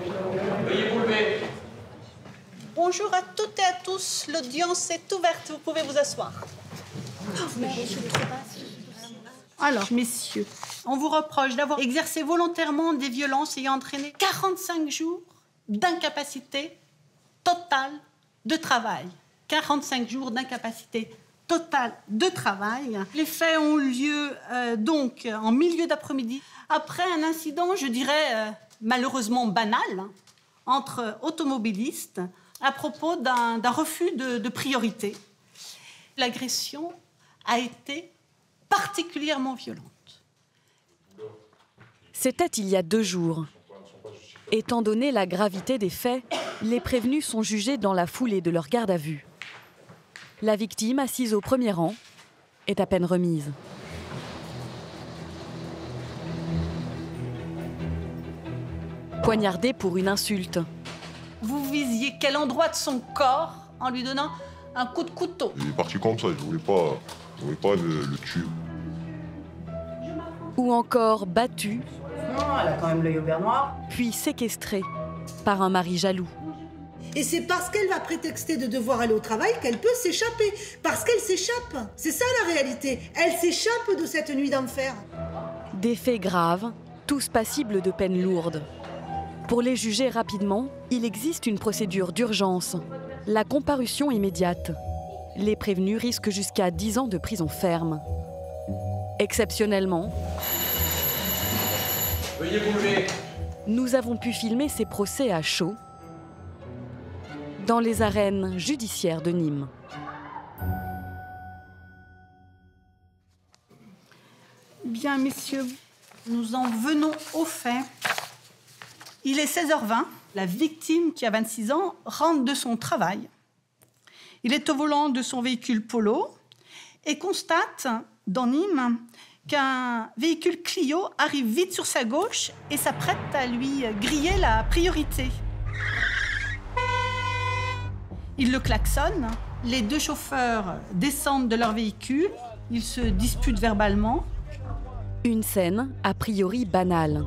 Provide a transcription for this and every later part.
Veuillez vous lever. Bonjour à toutes et à tous, l'audience est ouverte, vous pouvez vous asseoir. Alors, messieurs, on vous reproche d'avoir exercé volontairement des violences ayant entraîné 45 jours d'incapacité totale de travail. 45 jours d'incapacité totale de travail. Les faits ont eu lieu donc en milieu d'après-midi, après un incident, je dirais, malheureusement banal, entre automobilistes à propos d'un refus de priorité. L'agression a été particulièrement violente. C'était il y a 2 jours. Étant donné la gravité des faits, les prévenus sont jugés dans la foulée de leur garde à vue. La victime, assise au premier rang, est à peine remise. Poignardée pour une insulte. Vous visiez quel endroit de son corps en lui donnant un coup de couteau? Il est parti comme ça, je voulais pas le tuer. Ou encore battue, Non, elle a quand même l'œil au beurre noir. puis séquestrée par un mari jaloux. Et c'est parce qu'elle va prétexter de devoir aller au travail qu'elle peut s'échapper. Parce qu'elle s'échappe. C'est ça la réalité. Elle s'échappe de cette nuit d'enfer. Des faits graves, tous passibles de peines lourdes. Pour les juger rapidement, il existe une procédure d'urgence, la comparution immédiate. Les prévenus risquent jusqu'à 10 ans de prison ferme. Exceptionnellement, Veuillez vous lever. nous avons pu filmer ces procès à chaud dans les arènes judiciaires de Nîmes. Bien, messieurs, nous en venons aux faits. Il est 16h20. La victime, qui a 26 ans, rentre de son travail. Il est au volant de son véhicule Polo et constate, dans Nîmes, qu'un véhicule Clio arrive vite sur sa gauche et s'apprête à lui griller la priorité. Il le klaxonne. Les 2 chauffeurs descendent de leur véhicule. Ils se disputent verbalement. Une scène a priori banale.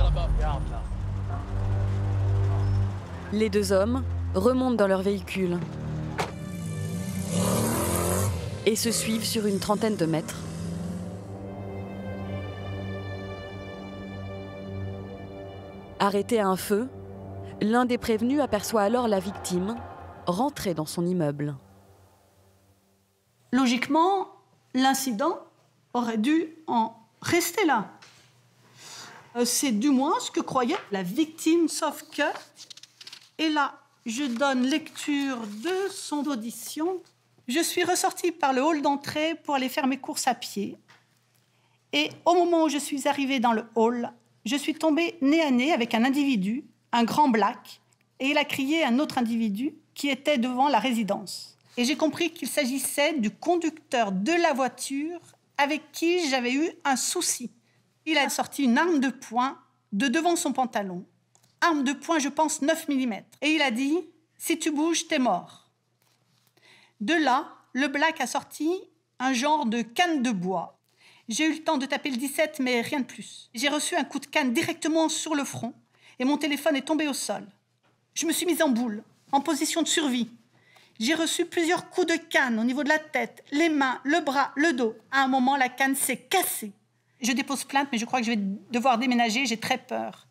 Les 2 hommes remontent dans leur véhicule et se suivent sur une trentaine de mètres. Arrêté à un feu, l'un des prévenus aperçoit alors la victime rentrer dans son immeuble. Logiquement, l'incident aurait dû en rester là. C'est du moins ce que croyait la victime, sauf que... Et là, je donne lecture de son audition. Je suis ressortie par le hall d'entrée pour aller faire mes courses à pied. Et au moment où je suis arrivée dans le hall, je suis tombée nez à nez avec un individu, un grand black, et il a crié à un autre individu qui était devant la résidence. Et j'ai compris qu'il s'agissait du conducteur de la voiture avec qui j'avais eu un souci. Il a sorti une arme de poing de devant son pantalon. Arme de poing, je pense, 9 mm. Et il a dit « Si tu bouges, t'es mort ». De là, le black a sorti un genre de canne de bois. J'ai eu le temps de taper le 17, mais rien de plus. J'ai reçu un coup de canne directement sur le front et mon téléphone est tombé au sol. Je me suis mise en boule, en position de survie. J'ai reçu plusieurs coups de canne au niveau de la tête, les mains, le bras, le dos. À un moment, la canne s'est cassée. Je dépose plainte, mais je crois que je vais devoir déménager, j'ai très peur.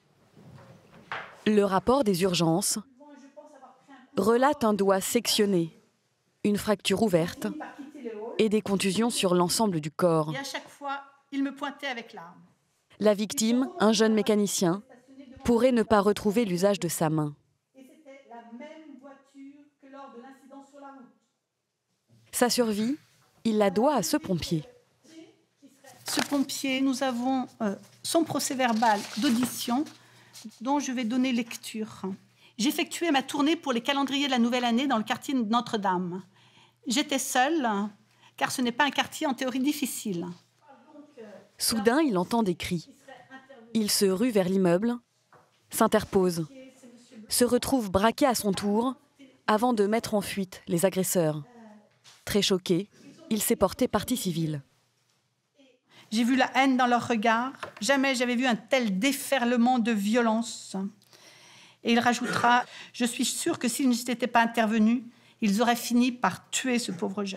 Le rapport des urgences relate un doigt sectionné, une fracture ouverte et des contusions sur l'ensemble du corps. Et à chaque fois, il me pointait avec l'arme. La victime, un jeune mécanicien, pourrait ne pas retrouver l'usage de sa main. Et c'était la même voiture que lors de l'incident sur la route. Sa survie, il la doit à ce pompier. Ce pompier, nous avons son procès-verbal d'audition dont je vais donner lecture. J'ai effectué ma tournée pour les calendriers de la nouvelle année dans le quartier de Notre-Dame. J'étais seule, car ce n'est pas un quartier en théorie difficile. Soudain, il entend des cris. Il se rue vers l'immeuble, s'interpose, se retrouve braqué à son tour avant de mettre en fuite les agresseurs. Très choqué, il s'est porté partie civile. J'ai vu la haine dans leurs regards. Jamais j'avais vu un tel déferlement de violence. Et il rajoutera « Je suis sûr que s'ils n'étaient pas intervenus, ils auraient fini par tuer ce pauvre jeune. »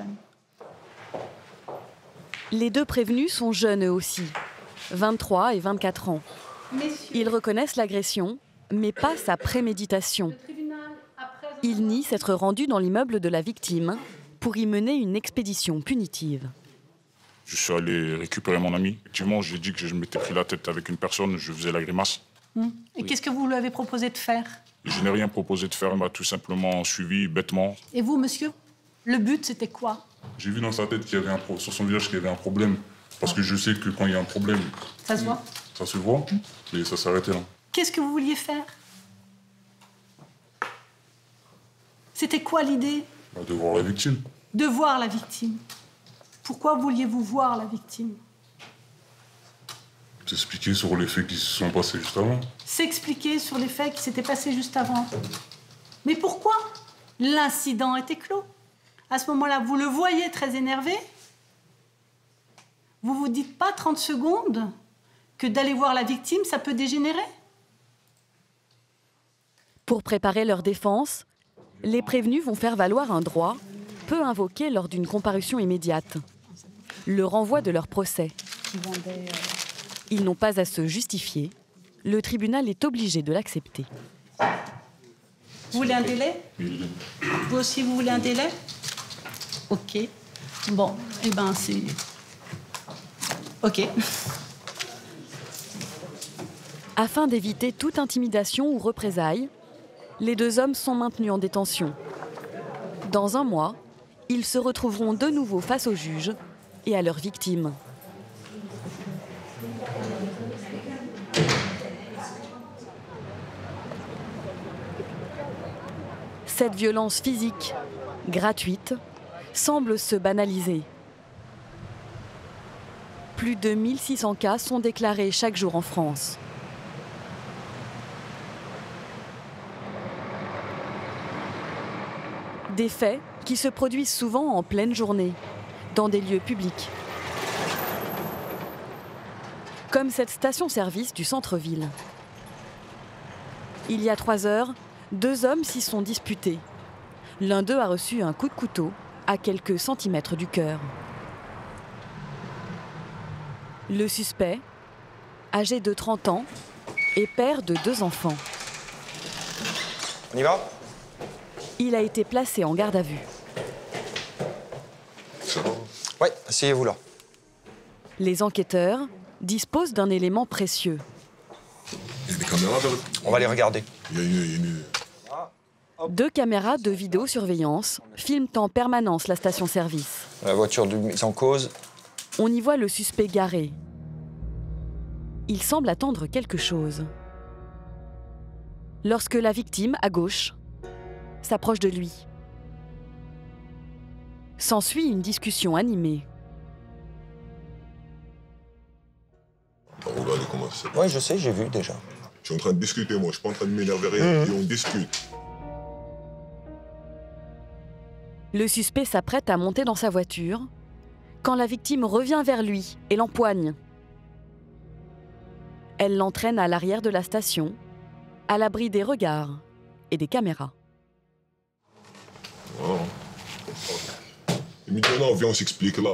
Les deux prévenus sont jeunes eux aussi, 23 et 24 ans. Ils reconnaissent l'agression, mais pas sa préméditation. Ils nient s'être rendus dans l'immeuble de la victime pour y mener une expédition punitive. Je suis allé récupérer mon ami. Effectivement, j'ai dit que je m'étais pris la tête avec une personne, je faisais la grimace. Et qu'est-ce que vous lui avez proposé de faire? Je n'ai rien proposé de faire, il m'a tout simplement suivi bêtement. Et vous, monsieur, le but, c'était quoi? J'ai vu dans sa tête qu'il y avait sur son visage qu'il y avait un problème. Parce que je sais que quand il y a un problème... Ça se voit? Ça se voit, et ça s'arrêtait là. Qu'est-ce que vous vouliez faire? C'était quoi l'idée? De voir la victime. De voir la victime. Pourquoi vouliez-vous voir la victime? S'expliquer sur les faits qui se sont passés juste avant. S'expliquer sur les faits qui s'étaient passés juste avant. Mais pourquoi? L'incident était clos. À ce moment-là, vous le voyez très énervé. Vous vous dites pas 30 secondes que d'aller voir la victime, ça peut dégénérer? Pour préparer leur défense, les prévenus vont faire valoir un droit peu invoqué lors d'une comparution immédiate, le renvoi de leur procès. Ils n'ont pas à se justifier. Le tribunal est obligé de l'accepter. Vous voulez un délai? Oui. Vous aussi, vous voulez un délai? Ok. Bon, eh ben c'est... Ok. Afin d'éviter toute intimidation ou représailles, les deux hommes sont maintenus en détention. Dans un mois, ils se retrouveront de nouveau face au juge et à leurs victimes. Cette violence physique, gratuite, semble se banaliser. Plus de 1600 cas sont déclarés chaque jour en France. Des faits qui se produisent souvent en pleine journée, dans des lieux publics. Comme cette station-service du centre-ville. Il y a 3 heures, 2 hommes s'y sont disputés. L'un d'eux a reçu un coup de couteau à quelques centimètres du cœur. Le suspect, âgé de 30 ans, est père de 2 enfants. On y va? Il a été placé en garde à vue. Ça va? Ouais, asseyez-vous là. Les enquêteurs disposent d'un élément précieux. Il y a des caméras vers... On va les regarder. Il y a une... 2 caméras de vidéosurveillance filment en permanence la station-service. La voiture de mise en cause. On y voit le suspect garé. Il semble attendre quelque chose. Lorsque la victime, à gauche, s'approche de lui. S'ensuit une discussion animée. Regardez comment ça. Ouais, je sais, j'ai vu déjà. Je suis en train de discuter, moi. Je suis pas en train de m'énerver rien. Et on discute. Le suspect s'apprête à monter dans sa voiture quand la victime revient vers lui et l'empoigne. Elle l'entraîne à l'arrière de la station, à l'abri des regards et des caméras. Voilà. Et maintenant, viens, on s'explique là.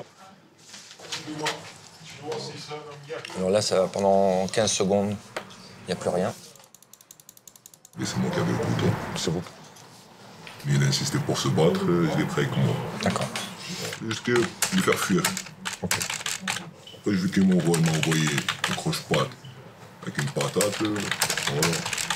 Alors là, ça, pendant 15 secondes, il n'y a plus rien. Et c'est moi qui avais le couteau. C'est vous. Mais il a insisté pour se battre, je l'ai pris avec moi. D'accord. Juste que lui faire fuir. Ok. Après, vu qu'il m'a envoyé une croche-patte avec une patate, voilà.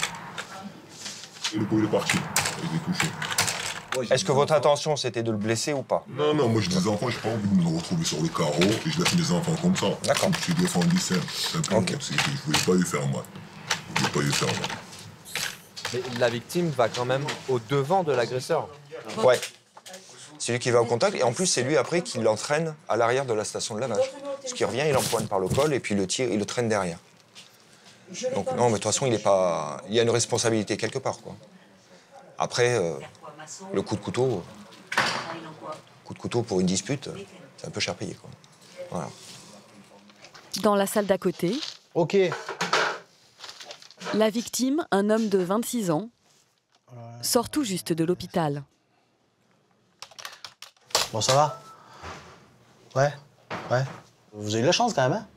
Et le coup, il est parti. Il est touché. Est-ce que votre intention, c'était de le blesser ou pas? Non, moi, j'ai des enfants, j'ai pas envie de me retrouver sur le carreau et je laisse mes enfants comme ça. D'accord. Je suis défendu simple. Simplement, Ok. c'est que je voulais pas lui faire mal. Je voulais pas lui faire mal. Mais la victime va quand même au-devant de l'agresseur. Ouais. C'est lui qui va au contact et en plus, c'est lui après qui l'entraîne à l'arrière de la station de lavage. Parce qu'il revient, il l'empoigne par le col et puis il le traîne derrière. Donc non, mais de toute façon, il y a une responsabilité quelque part, quoi. Après, le coup de couteau pour une dispute, c'est un peu cher payé, quoi. Voilà. Dans la salle d'à côté, Ok. La victime, un homme de 26 ans, sort tout juste de l'hôpital. Bon, ça va? Ouais, ouais. Vous avez eu de la chance quand même, hein?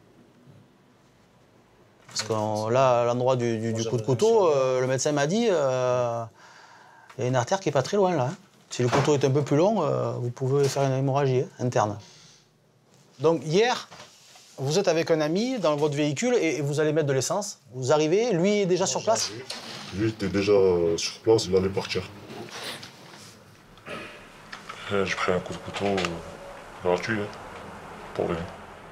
Parce que là, à l'endroit du coup de couteau, le médecin m'a dit, il y a une artère qui est pas très loin là. Hein. Si le couteau est un peu plus long, vous pouvez faire une hémorragie interne. Donc hier, vous êtes avec un ami dans votre véhicule et vous allez mettre de l'essence. Vous arrivez, lui est déjà sur place? Lui était déjà sur place, il allait partir. J'ai pris un coup de couteau gratuit, pour rien.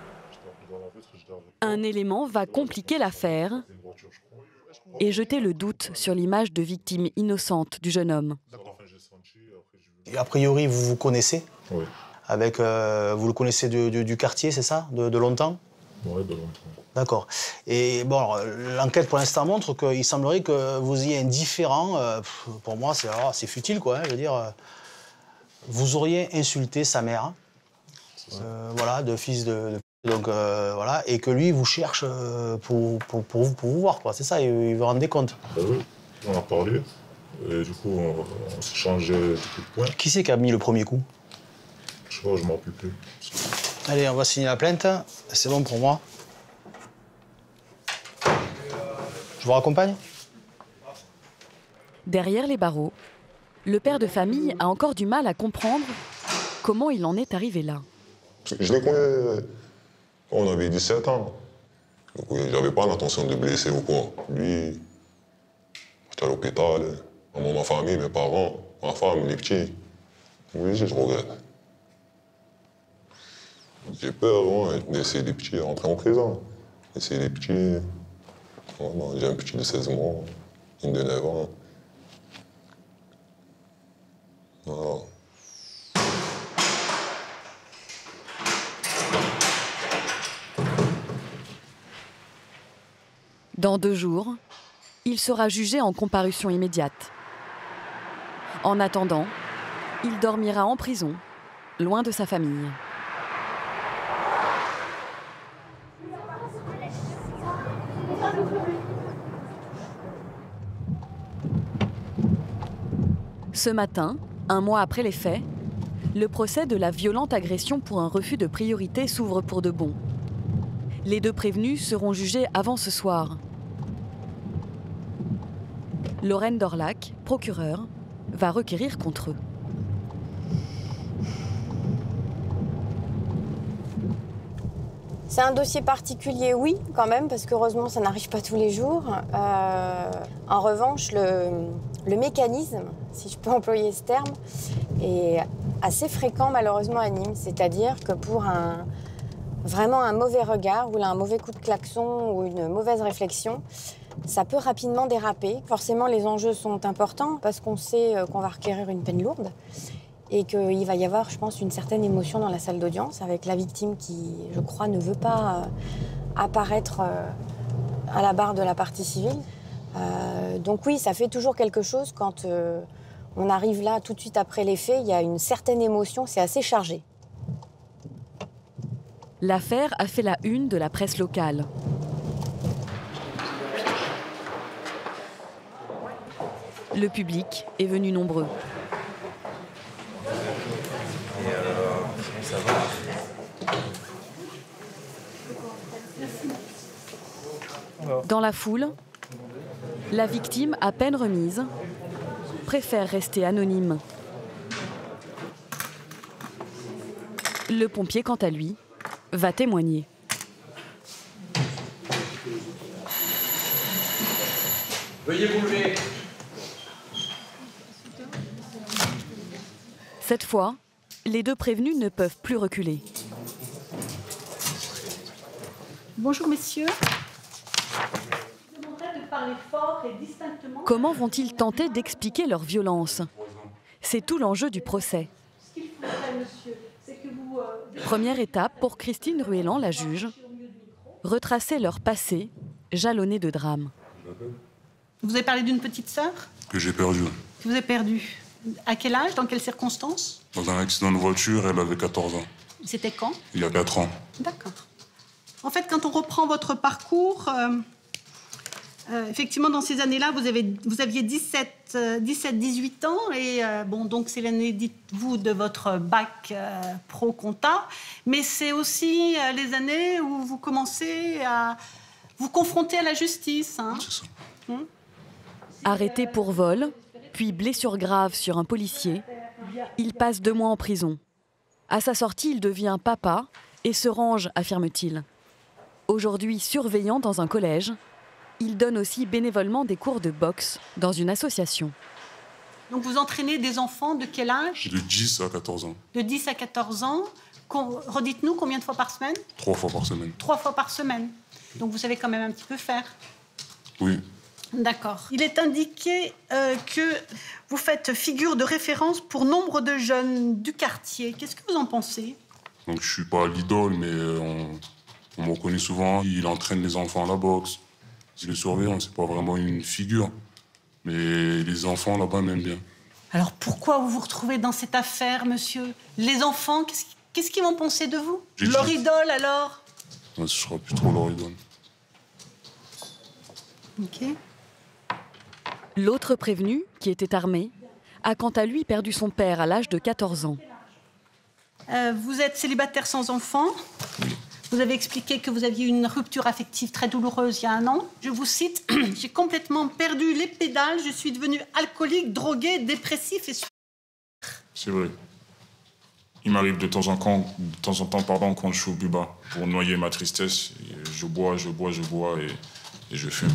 Un élément va compliquer l'affaire et jeter le doute sur l'image de victime innocente du jeune homme. Et a priori, vous vous connaissez? Oui. Avec, vous le connaissez du quartier, c'est ça? De longtemps? Oui, de longtemps. D'accord. Et bon, l'enquête pour l'instant montre qu'il semblerait que vous ayez un différend. Pour moi, c'est futile, quoi. Hein, je veux dire, vous auriez insulté sa mère, voilà, de fils de... Donc voilà, et que lui vous cherche pour vous voir, quoi. C'est ça, il vous rendez compte. Oui, on a parlé, et du coup on s'est changé de coup de poing. Qui c'est qui a mis le premier coup? Je sais pas, je m'en rappelle plus. Allez, on va signer la plainte, c'est bon pour moi. Je vous raccompagne? Derrière les barreaux, le père de famille a encore du mal à comprendre comment il en est arrivé là. Je les connais. On avait 17 ans. Donc, j'avais pas l'intention de blesser ou quoi. Lui, j'étais à l'hôpital. Ma famille, mes parents, ma femme, les petits. Oui, je regrette. J'ai peur de laisser les petits rentrer en prison. Laisser les petits. J'ai un petit de 16 mois, une de 9 ans. Voilà. Dans 2 jours, il sera jugé en comparution immédiate. En attendant, il dormira en prison, loin de sa famille. Ce matin, 1 mois après les faits, le procès de la violente agression pour un refus de priorité s'ouvre pour de bon. Les 2 prévenus seront jugés avant ce soir. Lorraine Dorlac, procureure, va requérir contre eux. C'est un dossier particulier, oui, quand même, parce qu'heureusement, ça n'arrive pas tous les jours. En revanche, le mécanisme, si je peux employer ce terme, est assez fréquent, malheureusement, à Nîmes. C'est-à-dire que pour vraiment un mauvais regard, ou un mauvais coup de klaxon, ou une mauvaise réflexion, ça peut rapidement déraper. Forcément, les enjeux sont importants, parce qu'on sait qu'on va requérir une peine lourde. Et qu'il va y avoir, je pense, une certaine émotion dans la salle d'audience avec la victime qui, je crois, ne veut pas apparaître à la barre de la partie civile. Donc oui, ça fait toujours quelque chose quand on arrive là tout de suite après les faits. Il y a une certaine émotion, c'est assez chargé. L'affaire a fait la une de la presse locale. Le public est venu nombreux. Ça va. Dans la foule, la victime, à peine remise, préfère rester anonyme. Le pompier, quant à lui, va témoigner. Veuillez vous lever. Cette fois, les 2 prévenus ne peuvent plus reculer. Bonjour messieurs. Je demanderais de parler fort et distinctement. Comment vont-ils tenter d'expliquer leur violence? C'est tout l'enjeu du procès. Ce qu'il faudrait, monsieur, c'est que vous... Première étape pour Christine Ruellan, la juge, retracer leur passé, jalonné de drames. Vous avez parlé d'une petite sœur Que j'ai perdue. que vous avez perdue. À quel âge? Dans quelles circonstances? Dans un accident de voiture, elle avait 14 ans. C'était quand? Il y a 4 ans. D'accord. En fait, quand on reprend votre parcours, Effectivement, dans ces années-là, vous aviez 17-18 ans. Et bon, donc c'est l'année, dites-vous, de votre bac pro compta. Mais c'est aussi les années où vous commencez à vous confronter à la justice. Hein. C'est ça. Arrêté pour vol, puis blessure grave sur un policier, il passe 2 mois en prison. À sa sortie, il devient papa et se range, affirme-t-il. Aujourd'hui surveillant dans un collège, il donne aussi bénévolement des cours de boxe dans une association. Donc vous entraînez des enfants de quel âge? De 10 à 14 ans. De 10 à 14 ans. Redites-nous, combien de fois par semaine? 3 fois par semaine. 3 fois par semaine. Donc vous savez quand même un petit peu faire. Oui. D'accord. Il est indiqué que vous faites figure de référence pour nombre de jeunes du quartier. Qu'est-ce que vous en pensez? Donc je suis pas l'idole, mais on me reconnaît souvent. Il entraîne les enfants à la boxe. Je le surveille, c'est pas vraiment une figure. Mais les enfants là-bas m'aiment bien. Alors pourquoi vous vous retrouvez dans cette affaire, monsieur? Les enfants, qu'est-ce qu'ils vont penser de vous? Leur idole, alors? Ouais, ce sera plus trop leur idole. Ok. L'autre prévenu, qui était armé, a quant à lui perdu son père à l'âge de 14 ans. Vous êtes célibataire sans enfant. Vous avez expliqué que vous aviez une rupture affective très douloureuse il y a 1 an. Je vous cite, « J'ai complètement perdu les pédales, je suis devenu alcoolique, drogué, dépressif et... » C'est vrai. Il m'arrive de temps en temps, quand je suis au buba, pour noyer ma tristesse. Je bois et je fume.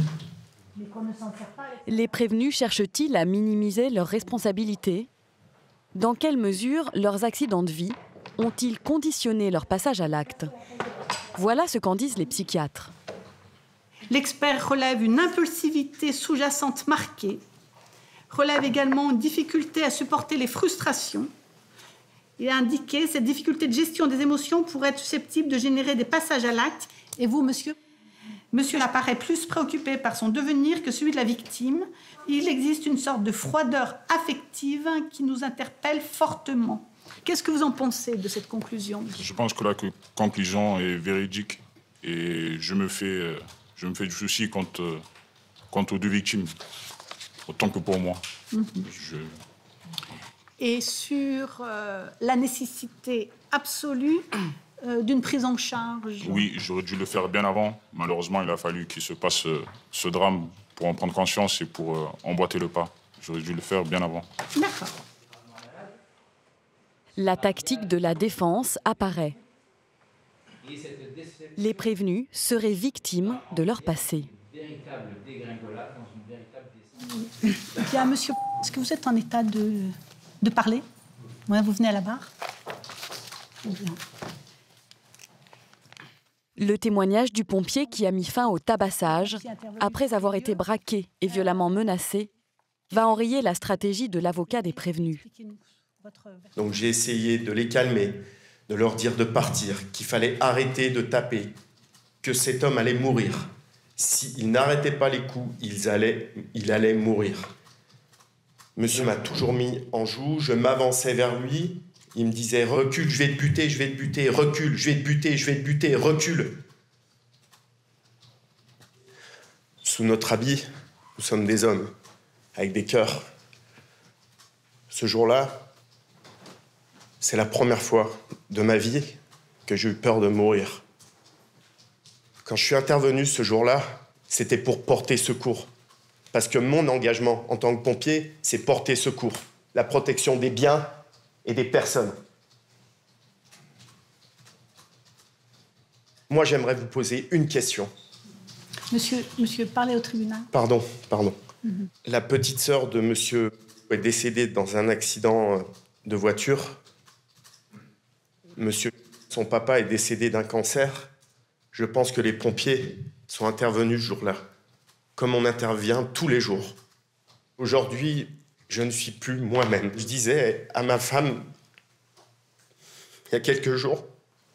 Les prévenus cherchent-ils à minimiser leurs responsabilités? Dans quelle mesure leurs accidents de vie ont-ils conditionné leur passage à l'acte? Voilà ce qu'en disent les psychiatres. L'expert relève une impulsivité sous-jacente marquée, relève également une difficulté à supporter les frustrations. Il a indiqué cette difficulté de gestion des émotions pourrait être susceptible de générer des passages à l'acte. Et vous, monsieur? Monsieur apparaît plus préoccupé par son devenir que celui de la victime. Il existe une sorte de froideur affective qui nous interpelle fortement. Qu'est-ce que vous en pensez de cette conclusion? Je pense que la conclusion est véridique et je me fais du souci quant aux 2 victimes, autant que pour moi. Et sur la nécessité absolue d'une prise en charge? Oui, j'aurais dû le faire bien avant. Malheureusement, il a fallu qu'il se passe ce drame pour en prendre conscience et pour emboîter le pas. J'aurais dû le faire bien avant. D'accord. La tactique de la défense apparaît. Les prévenus seraient victimes de leur passé. Bien, monsieur, est-ce que vous êtes en état de parler? Ouais, vous venez à la barre. Bien. Le témoignage du pompier qui a mis fin au tabassage, après avoir été braqué et violemment menacé, va enrayer la stratégie de l'avocat des prévenus. Donc j'ai essayé de les calmer, de leur dire de partir, qu'il fallait arrêter de taper, que cet homme allait mourir. S'il n'arrêtait pas les coups, il allait mourir. Monsieur m'a toujours mis en joue, je m'avançais vers lui, il me disait « Recule, je vais te buter, je vais te buter, recule, je vais te buter, je vais te buter, recule ». Sous notre habit, nous sommes des hommes, avec des cœurs. Ce jour-là, c'est la première fois de ma vie que j'ai eu peur de mourir. Quand je suis intervenu ce jour-là, c'était pour porter secours. Parce que mon engagement en tant que pompier, c'est porter secours. La protection des biens et des personnes. Moi, j'aimerais vous poser une question. Monsieur, parlez au tribunal. Pardon. La petite sœur de monsieur est décédée dans un accident de voiture. Monsieur, son papa est décédé d'un cancer. Je pense que les pompiers sont intervenus ce jour-là, comme on intervient tous les jours. Aujourd'hui, je ne suis plus moi-même. Je disais à ma femme, il y a quelques jours,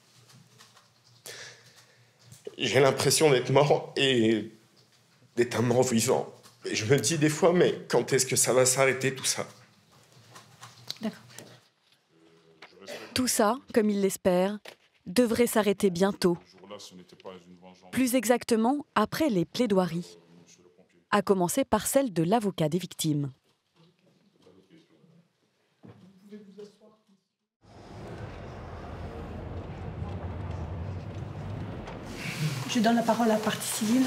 j'ai l'impression d'être mort et d'être un mort vivant. Et je me dis des fois, mais quand est-ce que ça va s'arrêter tout ça? Tout ça, comme il l'espère, devrait s'arrêter bientôt. Plus exactement, après les plaidoiries. à commencer par celle de l'avocat des victimes. Je donne la parole à la partie civile.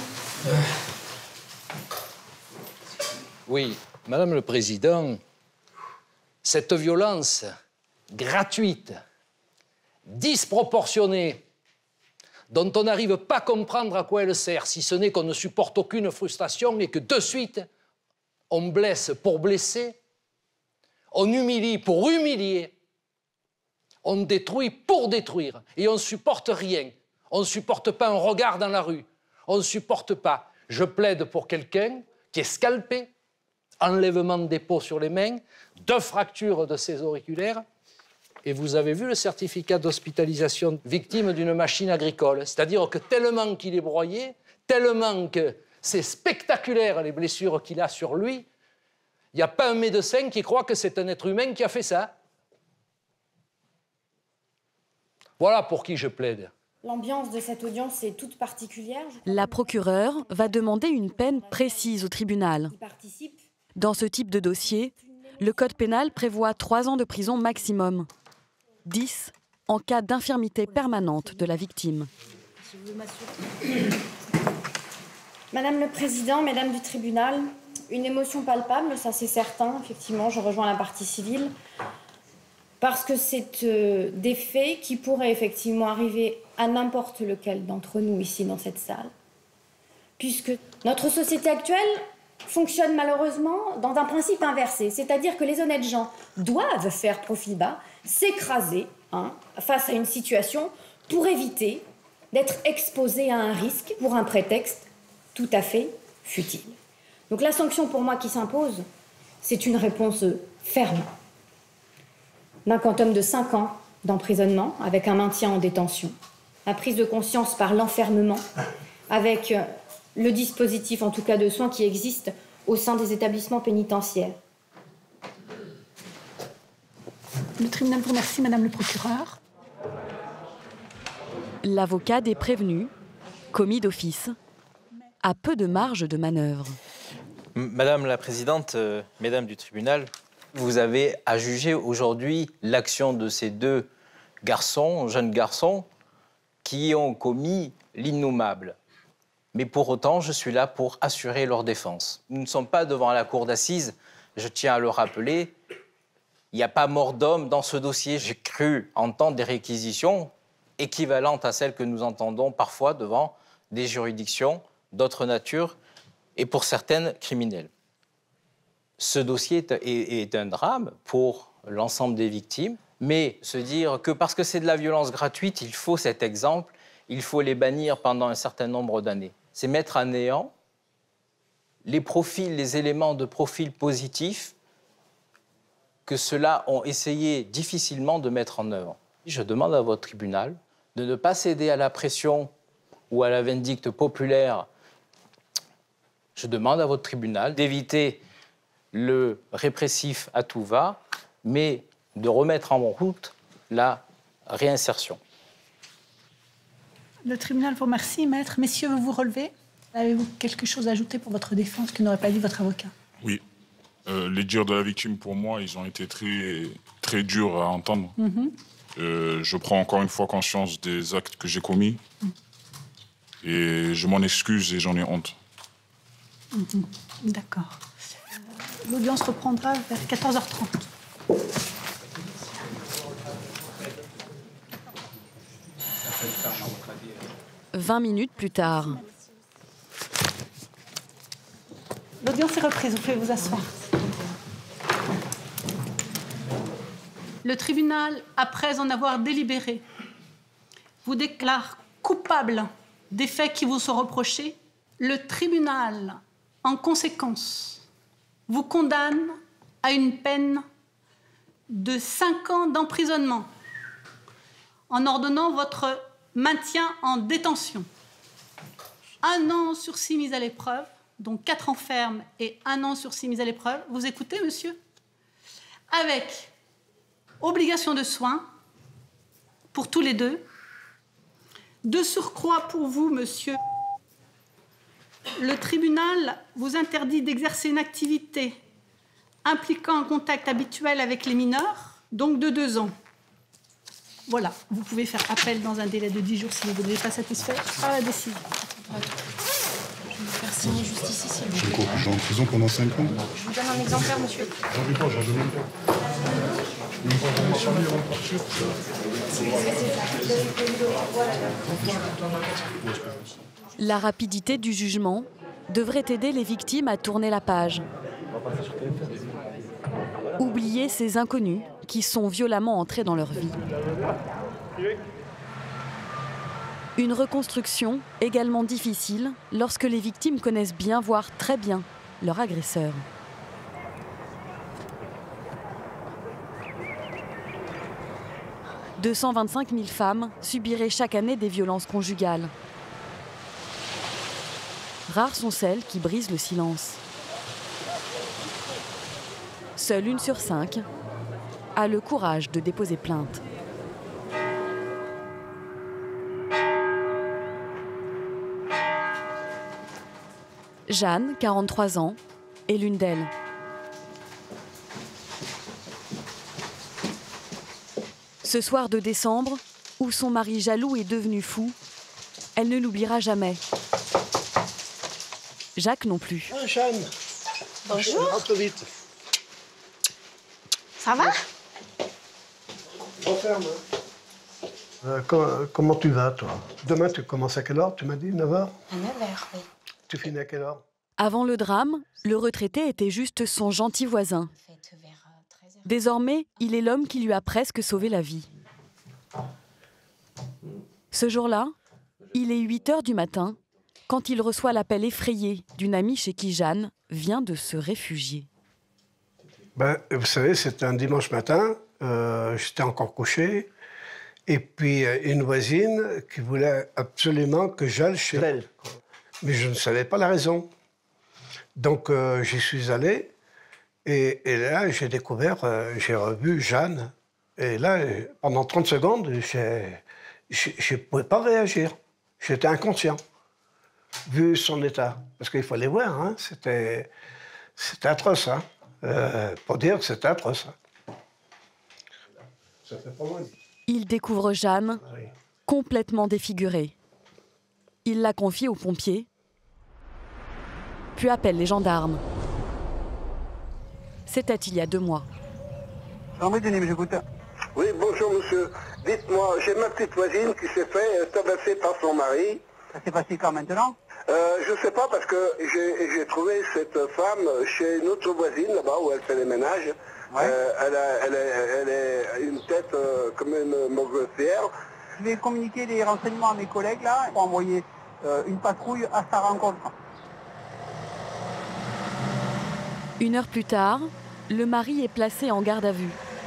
Oui, Madame le Président, cette violence gratuite, disproportionnée, dont on n'arrive pas à comprendre à quoi elle sert, si ce n'est qu'on ne supporte aucune frustration et que de suite, on blesse pour blesser, on humilie pour humilier, on détruit pour détruire, et on ne supporte rien. On ne supporte pas un regard dans la rue. On ne supporte pas. Je plaide pour quelqu'un qui est scalpé, enlèvement des peaux sur les mains, 2 fractures de ses auriculaires. Et vous avez vu le certificat d'hospitalisation victime d'une machine agricole. C'est-à-dire que tellement qu'il est broyé, tellement que c'est spectaculaire les blessures qu'il a sur lui, il n'y a pas un médecin qui croit que c'est un être humain qui a fait ça. Voilà pour qui je plaide. L'ambiance de cette audience est toute particulière. La procureure va demander une peine précise au tribunal. Dans ce type de dossier, le code pénal prévoit 3 ans de prison maximum. 10 en cas d'infirmité permanente de la victime. Madame le Président, Mesdames du tribunal, une émotion palpable, ça c'est certain. Effectivement, je rejoins la partie civile. Parce que c'est des faits qui pourraient effectivement arriver à n'importe lequel d'entre nous ici dans cette salle. Puisque notre société actuelle fonctionne malheureusement dans un principe inversé. C'est-à-dire que les honnêtes gens doivent faire profil bas, s'écraser face à une situation pour éviter d'être exposés à un risque pour un prétexte tout à fait futile. Donc la sanction pour moi qui s'impose, c'est une réponse ferme. D'un quantum de 5 ans d'emprisonnement avec un maintien en détention. La prise de conscience par l'enfermement avec le dispositif, en tout cas de soins, qui existe au sein des établissements pénitentiaires. Le tribunal vous remercie, Madame le procureur. L'avocat des prévenus, commis d'office, a peu de marge de manœuvre. Madame la Présidente, Mesdames du tribunal, vous avez à juger aujourd'hui l'action de ces 2 garçons, jeunes garçons, qui ont commis l'innommable. Mais pour autant, je suis là pour assurer leur défense. Nous ne sommes pas devant la cour d'assises, je tiens à le rappeler. Il n'y a pas mort d'homme dans ce dossier. J'ai cru entendre des réquisitions équivalentes à celles que nous entendons parfois devant des juridictions d'autre nature et pour certaines criminelles. Ce dossier est un drame pour l'ensemble des victimes, mais se dire que parce que c'est de la violence gratuite, il faut cet exemple, il faut les bannir pendant un certain nombre d'années. C'est mettre à néant les profils, les éléments de profil positifs que ceux-là ont essayé difficilement de mettre en œuvre. Je demande à votre tribunal de ne pas céder à la pression ou à la vindicte populaire. Je demande à votre tribunal d'éviter le répressif à tout va, mais de remettre en route la réinsertion. Le tribunal vous remercie, maître. Messieurs, vous vous relevez? Avez-vous quelque chose à ajouter pour votre défense que n'aurait pas dit votre avocat? Oui. Les dires de la victime, pour moi, ils ont été très, très durs à entendre. Je prends encore une fois conscience des actes que j'ai commis. Et je m'en excuse et j'en ai honte. D'accord. L'audience reprendra vers 14h30. 20 minutes plus tard. L'audience est reprise, vous pouvez vous asseoir. Le tribunal, après en avoir délibéré, vous déclare coupable des faits qui vous sont reprochés. Le tribunal, en conséquence, vous condamne à une peine de 5 ans d'emprisonnement en ordonnant votre maintien en détention. 1 an sursis mis à l'épreuve, donc 4 ans ferme et 1 an sursis mis à l'épreuve. Vous écoutez, monsieur? Avec obligation de soins pour tous les deux. De surcroît pour vous, monsieur, Le tribunal vous interdit d'exercer une activité impliquant un contact habituel avec les mineurs, donc de 2 ans. Voilà, vous pouvez faire appel dans un délai de 10 jours si vous n'êtes pas satisfait à la décision. Je vais vous faire signer juste ici, s'il vous plaît. Je suis en prison pendant 5 ans. Je vous donne un exemplaire, monsieur. J'en veux pas, j'en demande pas. La rapidité du jugement devrait aider les victimes à tourner la page. Oublier ces inconnus qui sont violemment entrés dans leur vie. Une reconstruction également difficile lorsque les victimes connaissent bien, voire très bien, leur agresseur. « 225 000 femmes subiraient chaque année des violences conjugales. Rares sont celles qui brisent le silence. Seule 1 sur 5 a le courage de déposer plainte. Jeanne, 43 ans, est l'une d'elles. Ce soir de décembre, où son mari jaloux est devenu fou, elle ne l'oubliera jamais. Jacques non plus. Ah, Jeanne. Bonjour. Rentre vite. Ça va? Referme. Comment tu vas, toi? Demain, tu commences à quelle heure? Tu m'as dit 9h? À 9h, oui. Tu finis à quelle heure? Avant le drame, le retraité était juste son gentil voisin. Désormais, il est l'homme qui lui a presque sauvé la vie. Ce jour-là, il est 8h du matin quand il reçoit l'appel effrayé d'une amie chez qui Jeanne vient de se réfugier. Ben, vous savez, c'était un dimanche matin, j'étais encore couché, et puis une voisine qui voulait absolument que j'aille chez elle. Mais je ne savais pas la raison. Donc j'y suis allé, et là j'ai découvert, j'ai revu Jeanne, et là, pendant 30 secondes, je ne pouvais pas réagir. J'étais inconscient, vu son état. Parce qu'il fallait voir, hein, c'était atroce, hein. Pour dire que c'était atroce. Ça fait pas mal. Il découvre Jeanne, complètement défigurée. Il la confie aux pompiers, puis appelle les gendarmes. C'était il y a 2 mois. J'écoute. Oui, bonjour monsieur. Dites-moi, j'ai ma petite voisine qui s'est fait tabasser par son mari. Ça s'est passé quand maintenant? Je ne sais pas, parce que j'ai trouvé cette femme chez une autre voisine, là-bas, où elle fait les ménages. Ouais. Elle a une tête comme une montgolfière. Je vais communiquer les renseignements à mes collègues, là, pour envoyer une patrouille à sa rencontre. 1 heure plus tard, le mari est placé en garde à vue.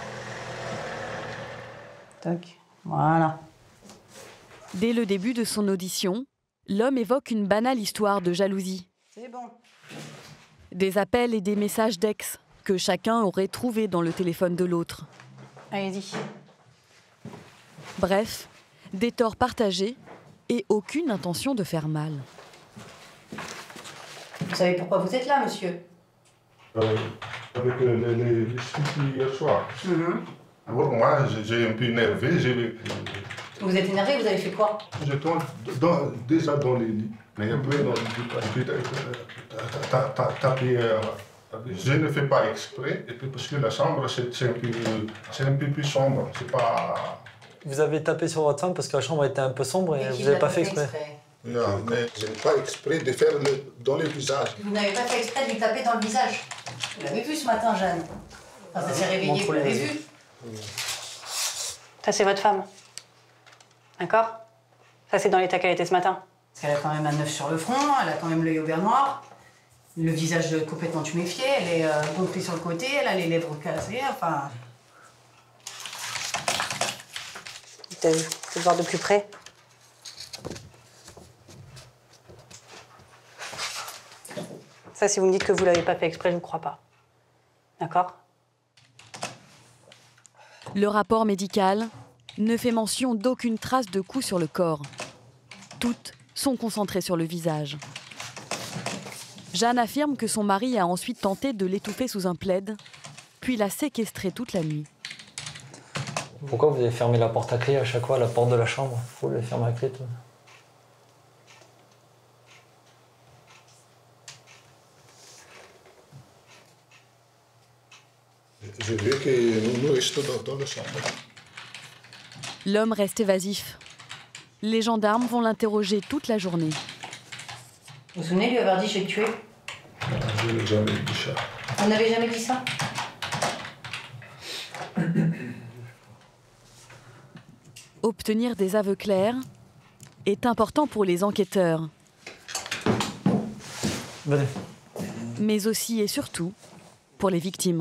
Tac, voilà. Dès le début de son audition, l'homme évoque une banale histoire de jalousie. C'est bon. Des appels et des messages d'ex que chacun aurait trouvés dans le téléphone de l'autre. Allez-y. Bref, des torts partagés et aucune intention de faire mal. Vous savez pourquoi vous êtes là, monsieur? Avec les suites hier soir. Alors moi, j'ai un peu énervé. Vous êtes énervé, vous avez fait quoi? Je tombe déjà dans les lits. Mais après, taper. Je ne fais pas exprès, et puis parce que la chambre, c'est un peu plus sombre. C'est pas... Vous avez tapé sur votre femme parce que la chambre était un peu sombre et vous n'avez pas fait exprès. Non, mais je n'ai pas exprès de faire dans le visage. Vous n'avez pas fait exprès de lui taper dans le visage. Vous l'avez vu ce matin, Jeanne? Quand elle s'est réveillée, vous l'avez vu? Ça, c'est votre femme. D'accord? Ça, c'est dans l'état qu'elle était ce matin. Parce qu'elle a quand même un œuf sur le front, elle a quand même l'œil au beurre noir, le visage complètement tuméfié, elle est gonflée sur le côté, elle a les lèvres cassées, enfin... T'as vu? Faut le voir de plus près. Ça, si vous me dites que vous l'avez pas fait exprès, je ne vous crois pas. D'accord? Le rapport médical ne fait mention d'aucune trace de coup sur le corps. Toutes sont concentrées sur le visage. Jeanne affirme que son mari a ensuite tenté de l'étouffer sous un plaid, puis l'a séquestrée toute la nuit. Pourquoi vous avez fermé la porte à clé à chaque fois, la porte de la chambre? Faut la fermer à clé, toi. J'ai vu que nous restons dans la chambre. L'homme reste évasif. Les gendarmes vont l'interroger toute la journée. Vous vous souvenez lui avoir dit je vais le tuer? Je n'ai jamais dit ça. On n'avait jamais dit ça? Obtenir des aveux clairs est important pour les enquêteurs. Venez. Mais aussi et surtout pour les victimes.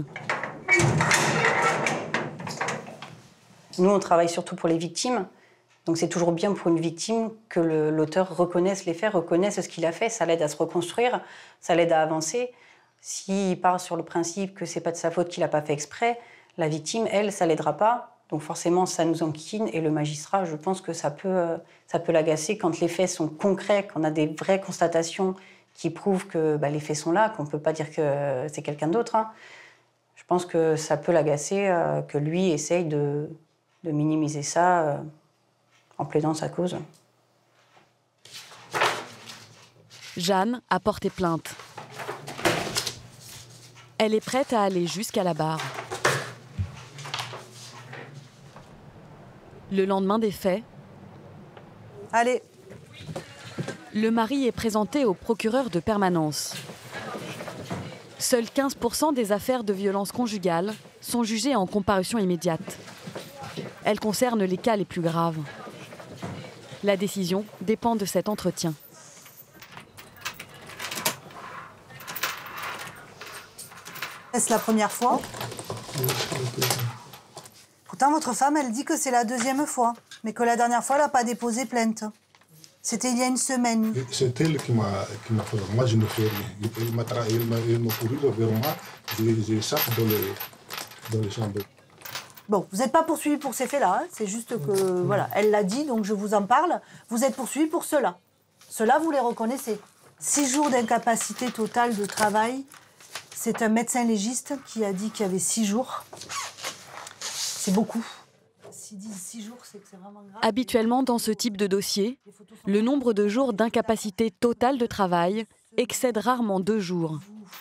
Nous, on travaille surtout pour les victimes. Donc c'est toujours bien pour une victime que l'auteur reconnaisse les faits, reconnaisse ce qu'il a fait. Ça l'aide à se reconstruire, ça l'aide à avancer. S'il part sur le principe que c'est pas de sa faute, qu'il n'a pas fait exprès, la victime, elle, ça l'aidera pas. Donc forcément, ça nous enquiquine. Et le magistrat, je pense que ça peut l'agacer quand les faits sont concrets, qu'on a des vraies constatations qui prouvent que les faits sont là, qu'on ne peut pas dire que c'est quelqu'un d'autre. Hein. Je pense que ça peut l'agacer, que lui essaye de minimiser ça en plaidant sa cause. Jeanne a porté plainte. Elle est prête à aller jusqu'à la barre. Le lendemain des faits, Allez. Le mari est présenté au procureur de permanence. Seuls 15% des affaires de violence conjugale sont jugées en comparution immédiate. Elles concernent les cas les plus graves. La décision dépend de cet entretien. Est-ce la première fois? Pourtant, votre femme, elle dit que c'est la deuxième fois, mais que la dernière fois, elle n'a pas déposé plainte. C'était il y a une semaine. C'est elle qui m'a fait. Moi, je ne fais rien. Il m'a couru vers moi. Je sape dans les chambres. Bon, vous n'êtes pas poursuivi pour ces faits-là. Hein. C'est juste que, voilà, elle l'a dit, donc je vous en parle. Vous êtes poursuivi pour cela. Cela, vous les reconnaissez. 6 jours d'incapacité totale de travail. C'est un médecin légiste qui a dit qu'il y avait 6 jours. C'est beaucoup. S'ils disent 6 jours, c'est que c'est vraiment grave. Habituellement, dans ce type de dossier, le nombre de jours d'incapacité totale de travail excède rarement 2 jours.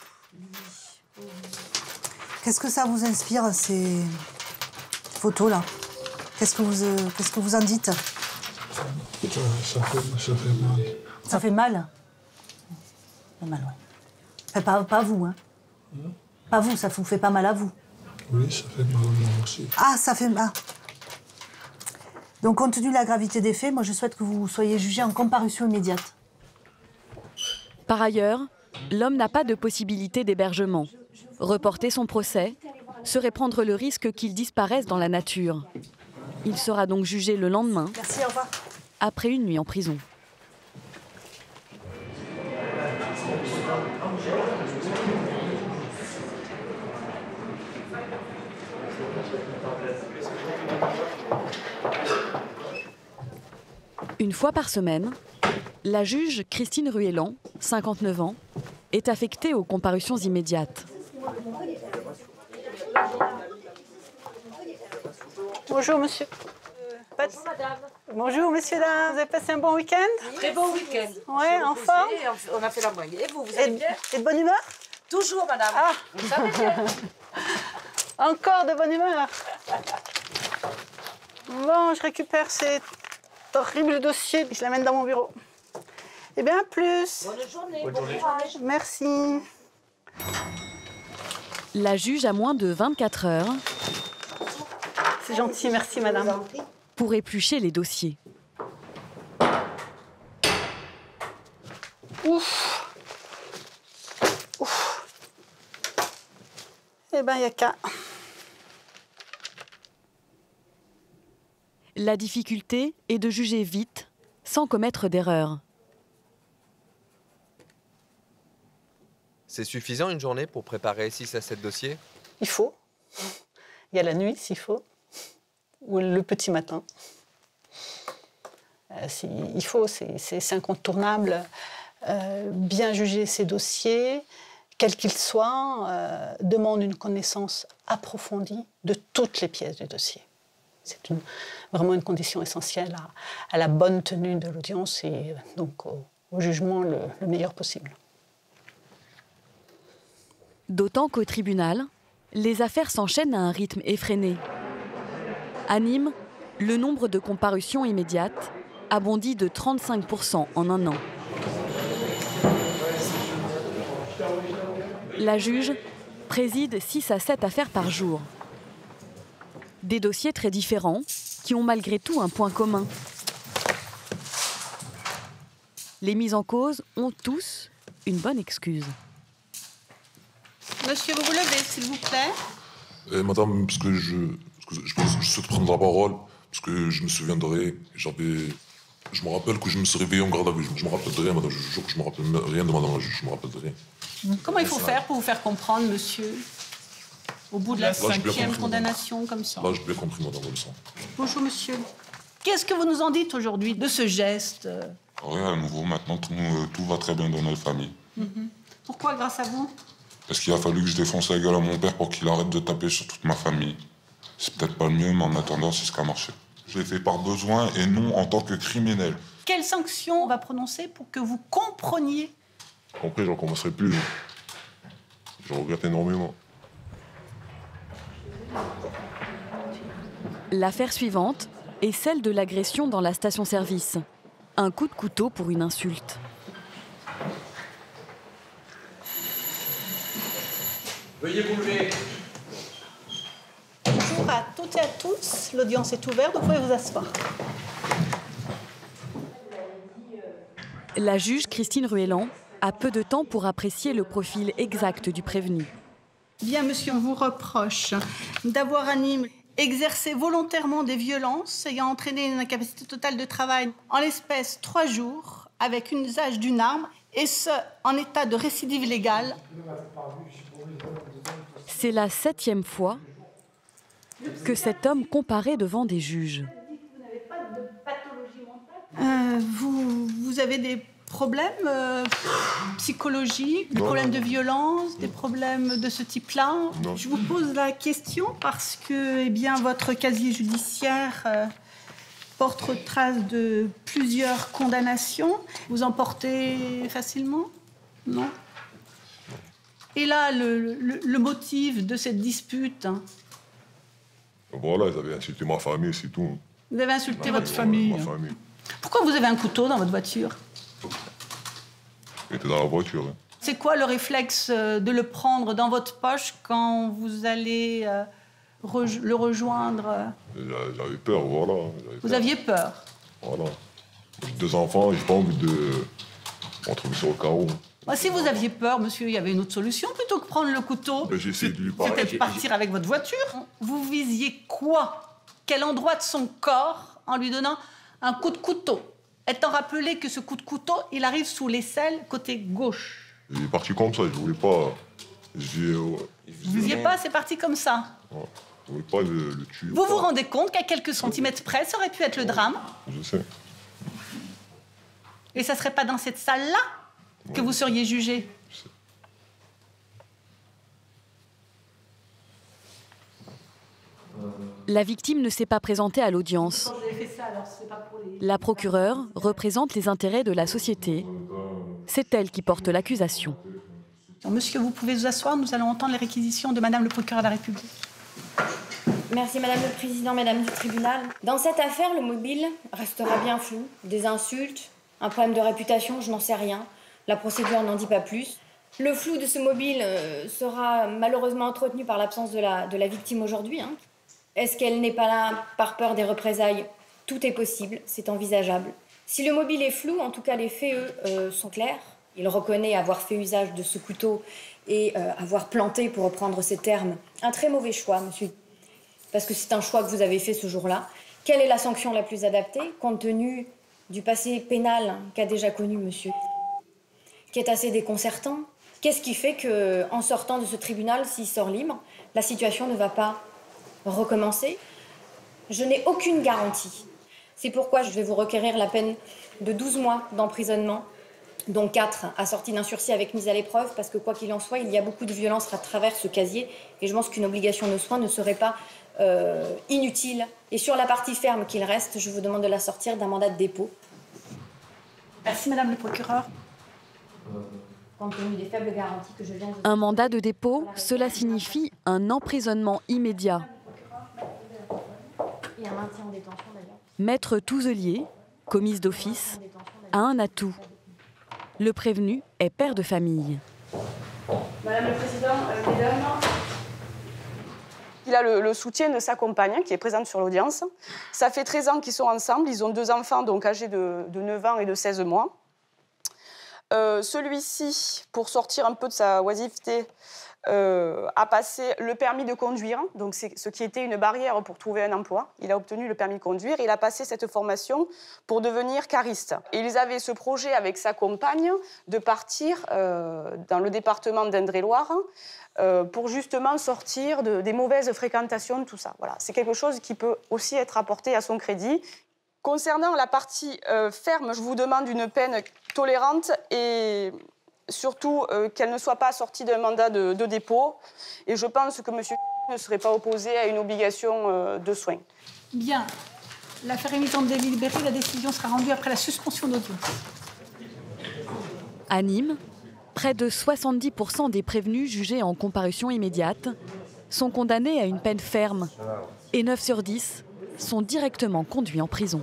Qu'est-ce que ça vous inspire, ces photos-là? Qu'est-ce que vous en dites? Ça fait mal. Ça fait mal? Ça fait mal, ouais. Enfin, pas vous, hein? Pas vous, ça vous fait pas mal à vous? Oui, ça fait mal moi aussi. Ah, ça fait mal. Donc, compte tenu de la gravité des faits, moi, je souhaite que vous soyez jugé en comparution immédiate. Par ailleurs, l'homme n'a pas de possibilité d'hébergement. Reporter son procès serait prendre le risque qu'il disparaisse dans la nature. Il sera donc jugé le lendemain, Merci, au revoir. après une nuit en prison. Une fois par semaine, la juge Christine Ruellan, 59 ans, est affectée aux comparutions immédiates. Bonjour, monsieur. Bonjour, madame. Bonjour, monsieur, là. Vous avez passé un bon week-end? Très bon week-end. Ouais, en forme? On a fait la moyenne. Et vous allez bien? Et de bonne humeur? Toujours, madame. Ah. Vous savez bien. Encore de bonne humeur. Bon, je récupère cet horrible dossier et je l'amène dans mon bureau. Eh bien, à plus. Bonne journée. Bonne journée. Merci. La juge a moins de 24 heures C'est gentil, merci, madame. pour éplucher les dossiers. Ouf. Ouf. Eh bien, il n'y a qu'à. La difficulté est de juger vite, sans commettre d'erreur. C'est suffisant une journée pour préparer 6 à 7 dossiers? Il faut. Il y a la nuit, s'il faut. Ou le petit matin. Il faut, c'est incontournable. bien juger ces dossiers, quels qu'ils soient, demande une connaissance approfondie de toutes les pièces du dossier. C'est vraiment une condition essentielle à la bonne tenue de l'audience et donc au jugement le meilleur possible. D'autant qu'au tribunal, les affaires s'enchaînent à un rythme effréné. À Nîmes, le nombre de comparutions immédiates a bondi de 35% en un an. La juge préside 6 à 7 affaires par jour. Des dossiers très différents qui ont malgré tout un point commun. Les mis en cause ont tous une bonne excuse. Monsieur, vous vous levez, s'il vous plaît. Madame, parce que je souhaite prendre la parole, parce que je me souviendrai, je me rappelle que je me suis réveillé en garde à vue. Je me rappelle de rien, madame, je vous jure que je me rappelle rien de madame la juge, je me rappelle de rien. Comment il faut faire pour vous faire comprendre, monsieur? Au bout de la 5e condamnation, comme ça. Là, j'ai bien compris, madame, le sang. Bonjour, monsieur. Qu'est-ce que vous nous en dites aujourd'hui de ce geste? Rien à nouveau, maintenant tout va très bien dans notre famille. Pourquoi, grâce à vous? Parce qu'il a fallu que je défonce la gueule à mon père pour qu'il arrête de taper sur toute ma famille. C'est peut-être pas le mieux, mais en attendant, c'est ce qui a marché. Je l'ai fait par besoin et non en tant que criminel. Quelle sanction on va prononcer pour que vous compreniez? Compris, j'en commencerai plus. Je regrette énormément. L'affaire suivante est celle de l'agression dans la station-service. Un coup de couteau pour une insulte. Veuillez vous lever. Bonjour à toutes et à tous. L'audience est ouverte, vous pouvez vous asseoir. La juge Christine Ruelland a peu de temps pour apprécier le profil exact du prévenu. Bien, monsieur, on vous reproche d'avoir à Nîmes exercé volontairement des violences ayant entraîné une incapacité totale de travail en l'espèce 3 jours avec usage d'une arme, et ce, en état de récidive légale. C'est la 7e fois que cet homme comparaît devant des juges. Vous avez des problèmes psychologiques, des problèmes de violence, des problèmes de ce type-là? Je vous pose la question parce que votre casier judiciaire porte trace de plusieurs condamnations. Vous en portez facilement? Non? Et là, le motif de cette dispute? Voilà, ils avaient insulté ma famille, c'est tout. Vous avez insulté votre famille? Ma famille. Pourquoi vous avez un couteau dans votre voiture? Il était dans la voiture. Hein. C'est quoi le réflexe de le prendre dans votre poche quand vous allez le rejoindre? J'avais peur, voilà. Vous aviez peur? Voilà. J'ai 2 enfants, j'ai pas envie de me retrouver sur le carreau. Si vous aviez peur, monsieur, il y avait une autre solution plutôt que prendre le couteau. J'ai essayé de lui parler. Peut-être partir avec votre voiture. Vous visiez quoi? Quel endroit de son corps en lui donnant un coup de couteau? Étant rappelé que ce coup de couteau, il arrive sous l'aisselle, côté gauche. Il est parti comme ça, je voulais pas... Vous visiez pas, c'est parti comme ça. Ouais, je voulais pas le tuer. Vous vous rendez compte qu'à quelques centimètres près, ça aurait pu être le drame? Je sais. Et ça serait pas dans cette salle-là que vous seriez jugé? La victime ne s'est pas présentée à l'audience. La procureure représente les intérêts de la société. C'est elle qui porte l'accusation. Monsieur, vous pouvez vous asseoir, nous allons entendre les réquisitions de Madame le procureur de la République. Merci Madame le Président, Madame du tribunal. Dans cette affaire, le mobile restera bien flou. Des insultes, un problème de réputation, je n'en sais rien. La procédure n'en dit pas plus. Le flou de ce mobile sera malheureusement entretenu par l'absence de la victime aujourd'hui. Est-ce qu'elle n'est pas là par peur des représailles? Tout est possible, c'est envisageable. Si le mobile est flou, en tout cas les faits, eux, sont clairs. Il reconnaît avoir fait usage de ce couteau et avoir planté, pour reprendre ces termes, un très mauvais choix, monsieur. Parce que c'est un choix que vous avez fait ce jour-là. Quelle est la sanction la plus adaptée, compte tenu du passé pénal qu'a déjà connu monsieur, qui est assez déconcertant? Qu'est-ce qui fait qu'en sortant de ce tribunal, s'il sort libre, la situation ne va pas recommencer? Je n'ai aucune garantie. C'est pourquoi je vais vous requérir la peine de 12 mois d'emprisonnement dont 4 assortis d'un sursis avec mise à l'épreuve, parce que quoi qu'il en soit, il y a beaucoup de violence à travers ce casier, et je pense qu'une obligation de soins ne serait pas inutile. Et sur la partie ferme qu'il reste, je vous demande de l'assortir d'un mandat de dépôt. Merci, Madame le procureur. Compte tenu des faibles garanties que je viens de vous... Un mandat de dépôt, cela signifie un emprisonnement immédiat. Et un maintien en détention d'ailleurs. Maître Touzelier, commise d'office, a un atout. Le prévenu est père de famille. Madame le Président, mesdames, il a le soutien de sa compagne qui est présente sur l'audience. Ça fait 13 ans qu'ils sont ensemble. Ils ont 2 enfants donc âgés de 9 ans et de 16 mois. Celui-ci, pour sortir un peu de sa oisiveté, a passé le permis de conduire, donc c'est ce qui était une barrière pour trouver un emploi. Il a obtenu le permis de conduire et il a passé cette formation pour devenir cariste. Et ils avaient ce projet avec sa compagne de partir dans le département d'Indre-et-Loire pour justement sortir des mauvaises fréquentations, tout ça. Voilà. C'est quelque chose qui peut aussi être apporté à son crédit. Concernant la partie ferme, je vous demande une peine tolérante et surtout qu'elle ne soit pas assortie d'un mandat de dépôt. Et je pense que M. ne serait pas opposé à une obligation de soins. Bien. L'affaire est mise en délibéré. La décision sera rendue après la suspension d'audience. À Nîmes, près de 70% des prévenus jugés en comparution immédiate sont condamnés à une peine ferme. Et 9 sur 10 sont directement conduits en prison.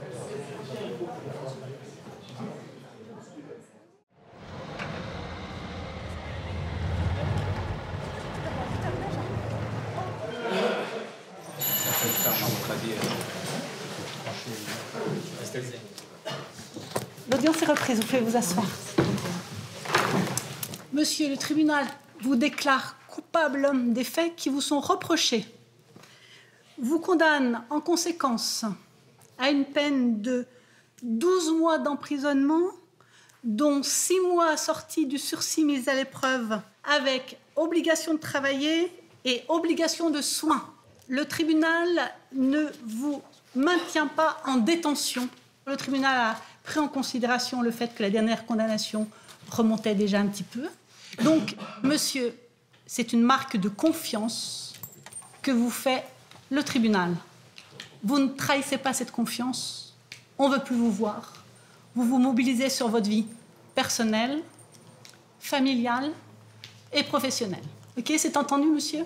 L'audience est reprise, vous pouvez vous asseoir. Monsieur, le tribunal vous déclare coupable des faits qui vous sont reprochés. Vous condamne en conséquence à une peine de 12 mois d'emprisonnement, dont 6 mois assortis du sursis mis à l'épreuve avec obligation de travailler et obligation de soins. Le tribunal ne vous maintient pas en détention. Le tribunal a pris en considération le fait que la dernière condamnation remontait déjà un petit peu. Donc, monsieur, c'est une marque de confiance que vous fait le tribunal. Vous ne trahissez pas cette confiance. On ne veut plus vous voir. Vous vous mobilisez sur votre vie personnelle, familiale et professionnelle. OK, c'est entendu, monsieur?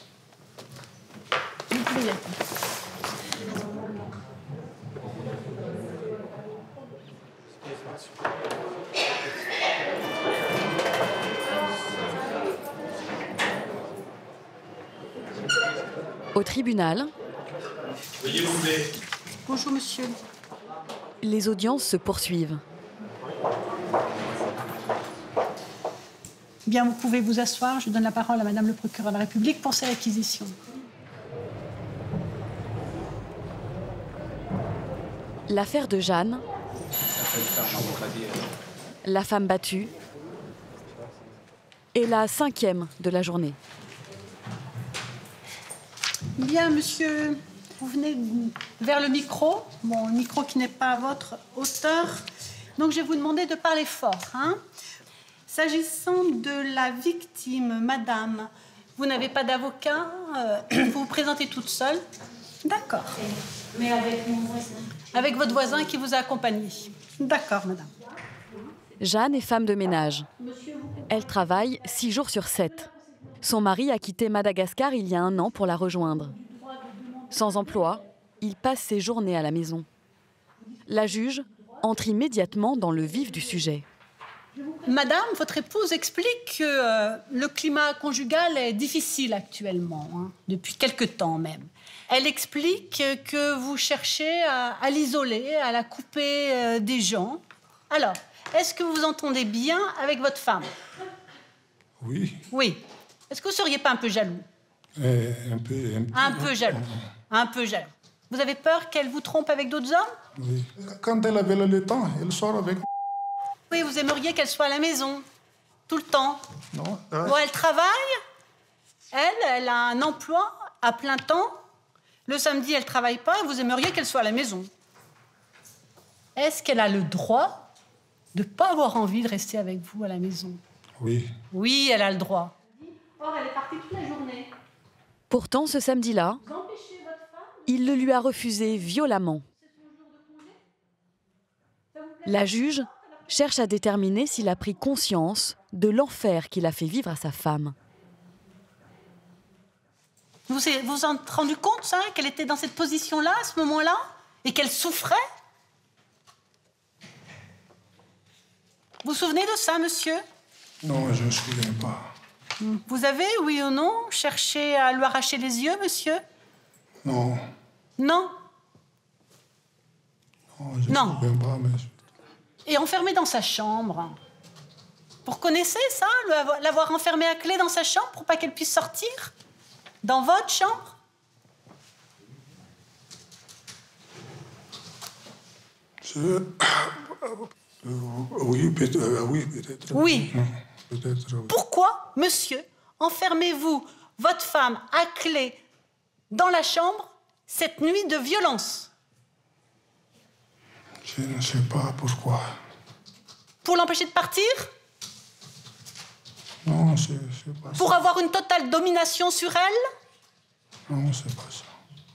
Vous pouvez y aller. Au tribunal, Veuillez vous lever. Bonjour, monsieur. les audiences se poursuivent. Bien, vous pouvez vous asseoir. Je donne la parole à Madame le procureur de la République pour ses réquisitions. L'affaire de Jeanne, la femme battue, est la 5e de la journée. Bien, monsieur, vous venez vers le micro. Bon, le micro qui n'est pas à votre hauteur. Donc, je vais vous demander de parler fort. Hein. S'agissant de la victime, madame, vous n'avez pas d'avocat, vous vous présentez toute seule. D'accord. Mais avec mon voisin. Avec votre voisin qui vous a accompagné. D'accord, madame. Jeanne est femme de ménage. Elle travaille 6 jours sur 7. Son mari a quitté Madagascar il y a 1 an pour la rejoindre. Sans emploi, il passe ses journées à la maison. La juge entre immédiatement dans le vif du sujet. Madame, votre épouse explique que le climat conjugal est difficile actuellement, hein, depuis quelque temps même. Elle explique que vous cherchez à l'isoler, à la couper des gens. Alors, est-ce que vous vous entendez bien avec votre femme? Oui. Oui. Est-ce que vous ne seriez pas un peu jaloux? Un peu jaloux. Un peu jaloux. Vous avez peur qu'elle vous trompe avec d'autres hommes? Oui. Quand elle avait le temps, elle sort avec. Oui, vous aimeriez qu'elle soit à la maison, tout le temps. Non. Bon, elle travaille. Elle a un emploi à plein temps. Le samedi, elle ne travaille pas. Vous aimeriez qu'elle soit à la maison. Est-ce qu'elle a le droit de ne pas avoir envie de rester avec vous à la maison. Oui. Oui, elle a le droit. Or, elle est partie toute la journée. Pourtant, ce samedi-là, il le lui a refusé violemment. La juge cherche à déterminer s'il a pris conscience de l'enfer qu'il a fait vivre à sa femme. Vous vous en êtes rendu compte, ça, qu'elle était dans cette position-là, à ce moment-là, et qu'elle souffrait? Vous vous souvenez de ça, monsieur? Non, je ne me souviens pas. Vous avez, oui ou non, cherché à lui arracher les yeux, monsieur? Non. Non? Non, je ne me souviens pas, mais... Et enfermé dans sa chambre. Vous reconnaissez ça, l'avoir enfermé à clé dans sa chambre pour pas qu'elle puisse sortir? Dans votre chambre? Oui, peut-être. Oui, peut-être. Oui. Peut-être, oui. Pourquoi, monsieur, enfermez-vous votre femme à clé dans la chambre cette nuit de violence? Je ne sais pas pourquoi. Pour l'empêcher de partir? Non, c'est pas ça. Pour avoir une totale domination sur elle? Non, c'est pas ça.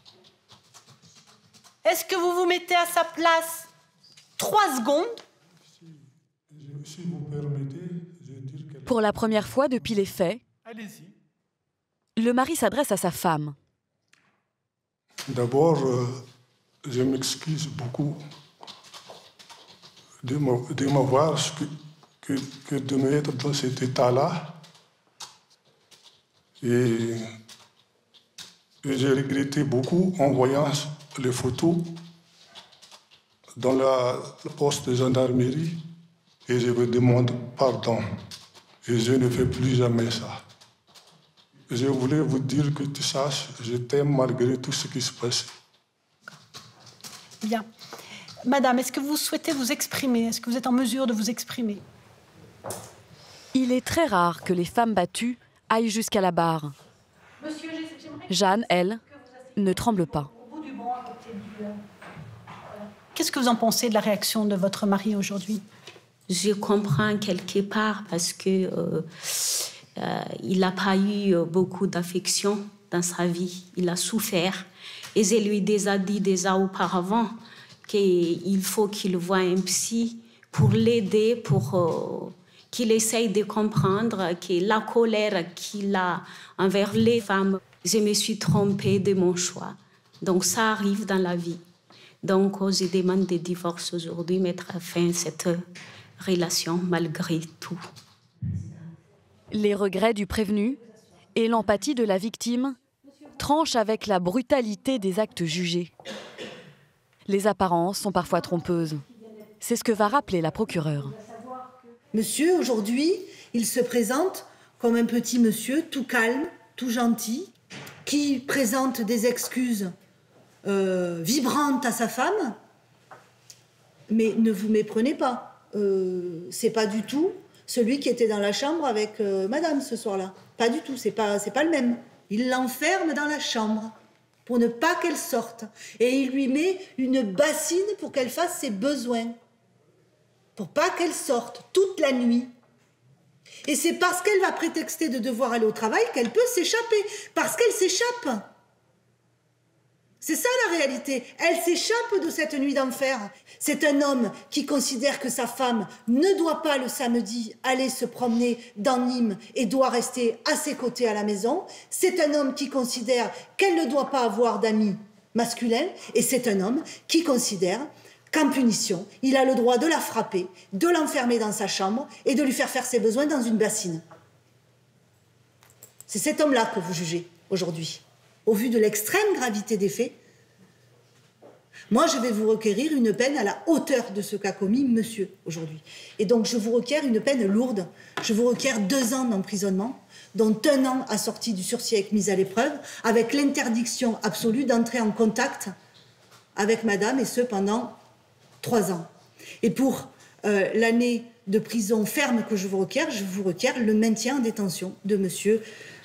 Est-ce que vous vous mettez à sa place 3 secondes? Si vous permettez, je vais dire que... Pour la première fois depuis les faits, Allez-y. le mari s'adresse à sa femme. D'abord, je m'excuse beaucoup de m'avoir que de me mettre dans cet état-là. Et j'ai regretté beaucoup en voyant les photos dans la poste de gendarmerie. Et je vous demande pardon. Et je ne fais plus jamais ça. Je voulais vous dire que tu saches, je t'aime malgré tout ce qui se passe. Bien. Madame, est-ce que vous souhaitez vous exprimer? Est-ce que vous êtes en mesure de vous exprimer? Il est très rare que les femmes battues aillent jusqu'à la barre. Monsieur, Jeanne, elle, ne tremble pas. Qu'est-ce que vous en pensez de la réaction de votre mari aujourd'hui? Je comprends quelque part parce que il n'a pas eu beaucoup d'affection dans sa vie. Il a souffert. Et je lui ai déjà dit auparavant qu'il faut qu'il voie un psy pour l'aider, pour qu'il essaye de comprendre que la colère qu'il a envers les femmes, je me suis trompée de mon choix. Donc ça arrive dans la vie. Donc je demande des divorces aujourd'hui, mettre fin à cette relation malgré tout. Les regrets du prévenu et l'empathie de la victime tranchent avec la brutalité des actes jugés. Les apparences sont parfois trompeuses. C'est ce que va rappeler la procureure. Monsieur, aujourd'hui, il se présente comme un petit monsieur tout calme, tout gentil, qui présente des excuses vibrantes à sa femme. Mais ne vous méprenez pas. C'est pas du tout celui qui était dans la chambre avec madame ce soir-là. Pas du tout, c'est pas le même. Il l'enferme dans la chambre pour ne pas qu'elle sorte. Et il lui met une bassine pour qu'elle fasse ses besoins. Pour pas qu'elle sorte toute la nuit. Et c'est parce qu'elle va prétexter de devoir aller au travail qu'elle peut s'échapper. Parce qu'elle s'échappe. C'est ça la réalité. Elle s'échappe de cette nuit d'enfer. C'est un homme qui considère que sa femme ne doit pas le samedi aller se promener dans Nîmes et doit rester à ses côtés à la maison. C'est un homme qui considère qu'elle ne doit pas avoir d'amis masculins. Et c'est un homme qui considère qu'en punition, il a le droit de la frapper, de l'enfermer dans sa chambre et de lui faire ses besoins dans une bassine. C'est cet homme-là que vous jugez aujourd'hui. Au vu de l'extrême gravité des faits, moi, je vais vous requérir une peine à la hauteur de ce qu'a commis monsieur aujourd'hui. Et donc, je vous requiers une peine lourde. Je vous requiers 2 ans d'emprisonnement, dont 1 an assorti du sursis avec mise à l'épreuve, avec l'interdiction absolue d'entrer en contact avec madame, et ce pendant 3 ans. Et pour l'année de prison ferme que je vous requiers le maintien en détention de monsieur.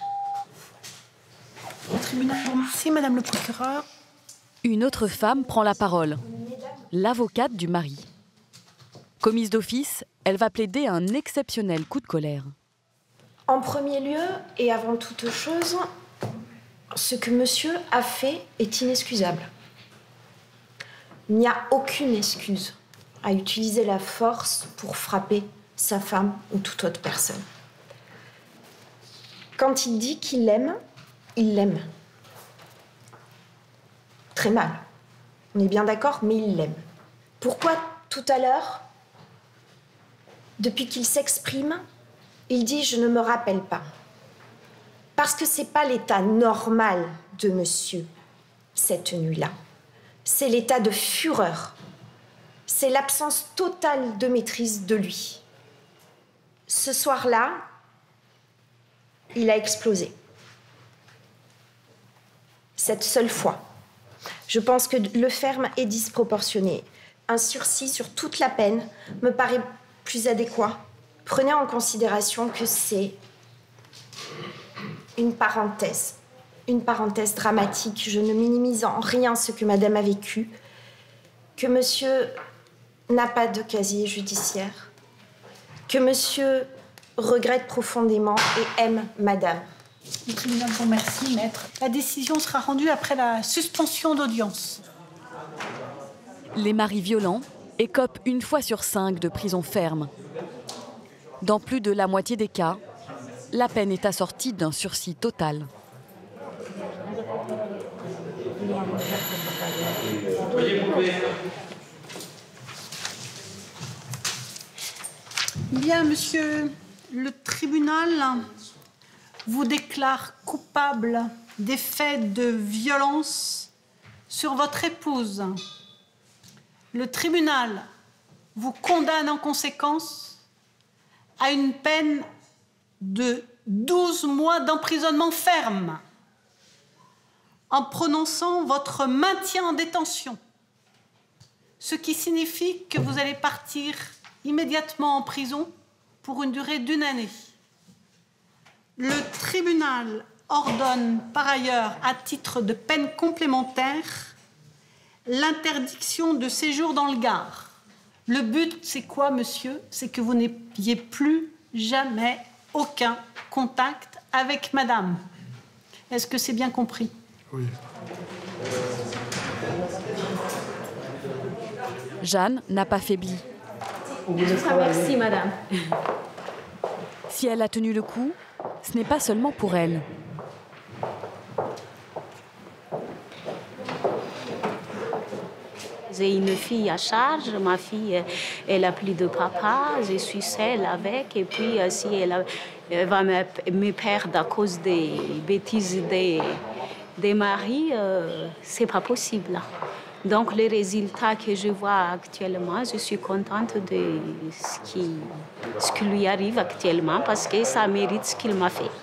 Au tribunal, merci, madame le procureur. Une autre femme prend la parole, l'avocate du mari. Commise d'office, elle va plaider un exceptionnel coup de colère. En premier lieu, et avant toute chose, ce que monsieur a fait est inexcusable. Il n'y a aucune excuse à utiliser la force pour frapper sa femme ou toute autre personne. Quand il dit qu'il l'aime, il l'aime. Très mal. On est bien d'accord, mais il l'aime. Pourquoi tout à l'heure, depuis qu'il s'exprime, il dit « je ne me rappelle pas ». Parce que ce n'est pas l'état normal de monsieur, cette nuit-là. C'est l'état de fureur. C'est l'absence totale de maîtrise de lui. Ce soir-là, il a explosé. Cette seule fois. Je pense que le ferme est disproportionné. Un sursis sur toute la peine me paraît plus adéquat. Prenez en considération que c'est une parenthèse dramatique. Je ne minimise en rien ce que madame a vécu, que monsieur n'a pas de casier judiciaire, que monsieur regrette profondément et aime madame. Le tribunal vous remercie, maître. La décision sera rendue après la suspension d'audience. Les maris violents écopent 1 fois sur 5 de prison ferme. Dans plus de la moitié des cas, la peine est assortie d'un sursis total. Bien, monsieur, le tribunal vous déclare coupable des faits de violence sur votre épouse. Le tribunal vous condamne en conséquence à une peine de 12 mois d'emprisonnement ferme en prononçant votre maintien en détention, ce qui signifie que vous allez partir immédiatement en prison pour une durée d'1 année. Le tribunal ordonne par ailleurs, à titre de peine complémentaire, l'interdiction de séjour dans le Gard. Le but, c'est quoi, monsieur? C'est que vous n'ayez plus jamais aucun contact avec madame. Est-ce que c'est bien compris? Oui. Jeanne n'a pas faibli. Merci, madame. Si elle a tenu le coup, ce n'est pas seulement pour elle. J'ai une fille à charge, ma fille, elle a plus de papa, je suis seule avec, et puis si elle va me perdre à cause des bêtises des maris, c'est pas possible. Donc les résultats que je vois actuellement, je suis contente de ce qui lui arrive actuellement parce que ça mérite ce qu'il m'a fait.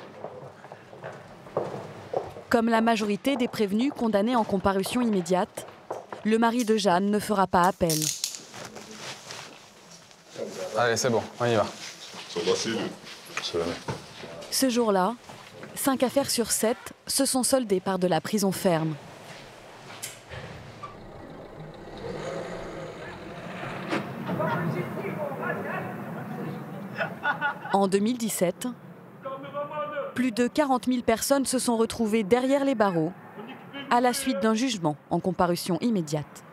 Comme la majorité des prévenus condamnés en comparution immédiate, le mari de Jeanne ne fera pas appel. Allez, c'est bon, on y va. Ça va, c'est lui. Ce jour-là, 5 affaires sur 7 se sont soldées par de la prison ferme. En 2017, plus de 40 000 personnes se sont retrouvées derrière les barreaux à la suite d'un jugement en comparution immédiate.